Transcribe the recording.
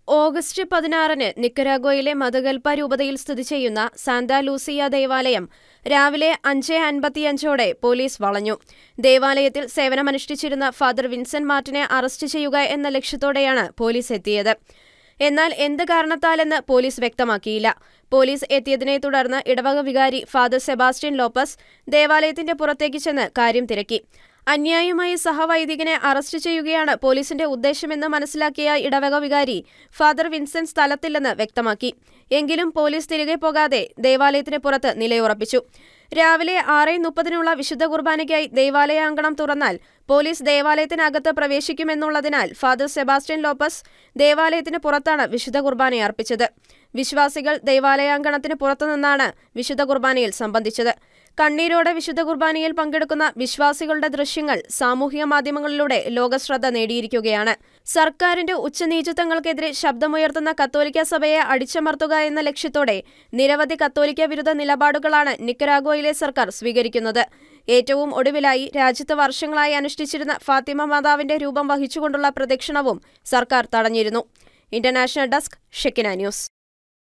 August 16-ന് നിക്കരാഗ്വയിലെ മതഗൽപ രൂപതയിൽ സ്ഥിതി ചെയ്യുന്ന സാന്താ ലൂസിയ ദേവാലയം രാവിലെ 5:55ഓടെ പോലീസ് വളഞ്ഞു. ദേവാലയത്തിൽ സേവനമനുഷ്ഠിച്ചിരുന്ന ഫാദർ വിൻസെന്റ് മാർട്ടിനെ അറസ്റ്റ് ചെയ്യുക എന്ന ലക്ഷ്യത്തോടെയാണ് പോലീസ് എത്തിയത്. എന്നാൽ എന്ത് കാരണത്താലെന്ന് പോലീസ് വ്യക്തമാക്കിയില്ല. പോലീസ് എത്തിയതിനെ തുടർന്ന് ഇടവക വികാരി ഫാദർ സെബാസ്റ്റ്യൻ ലോപ്പസ് ദേവാലയത്തിന്റെ പുറത്തേക്ക് ചെന്ന് കാര്യം തിരക്കി. അന്യായമായി സഹവൈദികനെ അറസ്റ്റ് ചെയ്യുകയാണ് പോലീസിന്റെ ഉദ്ദേശമെന്ന് മനസ്സിലാക്കിയ ഇടവക വികാരി ഫാദർ വിൻസെന്റ് സ്ഥലത്തില്ലെന്ന് വ്യക്തമാക്കി. എങ്കിലും പോലീസ് തിരികെ പോകാതെ ദേവാലയത്തിന് പുറത്ത് നിലയുറപ്പിച്ചു. രാവിലെ 6:30-നുള്ള വിശുദ്ധ കുർബാനയ്ക്കായി ദേവാലയാങ്കണം തുറന്നാൽ പോലീസ് ദേവാലയത്തിനകത്ത് പ്രവേശിക്കുമെന്നുള്ളതിനാൽ ഫാദർ സെബാസ്റ്റ്യൻ ലോപ്പസ് ദേവാലയത്തിന് പുറത്താണ് വിശുദ്ധ കുർബാനയർപ്പിച്ചത്. വിശ്വാസികൾ ദേവാലയാങ്കണത്തിന് പുറത്തുനിന്നാണ് വിശുദ്ധ കുർബാനയിൽ സംബന്ധിച്ചത്. കണ്ണീരോടെ വിശുദ്ധ കുർബാനയിൽ പങ്കെടുക്കുന്ന വിശ്വാസികളുടെ ദൃശ്യങ്ങൾ സാമൂഹിക മാധ്യമങ്ങളിലൂടെ ലോകശ്രദ്ധ നേടിയിരിക്കുകയാണ്. സർക്കാരിന്റെ ഉച്ചനീചത്വങ്ങൾക്കെതിരെ ശബ്ദമുയർത്തുന്ന കത്തോലിക്ക സഭയെ അടിച്ചമർത്തുക എന്ന ലക്ഷ്യത്തോടെ നിരവധി കത്തോലിക്ക വിരുദ്ധ നിലപാടുകളാണ് നിക്കരാഗ്വയിലെ സർക്കാർ സ്വീകരിക്കുന്നത്. ഏറ്റവും ഒടുവിലായി രാജ്യത്ത് വർഷങ്ങളായി അനുഷ്ഠിച്ചിരുന്ന ഫാത്തിമ മാതാവിന്റെ രൂപം വഹിച്ചുകൊണ്ടുള്ള പ്രദക്ഷിണവും സർക്കാർ തടഞ്ഞിരുന്നു. International desk, Shekinah news.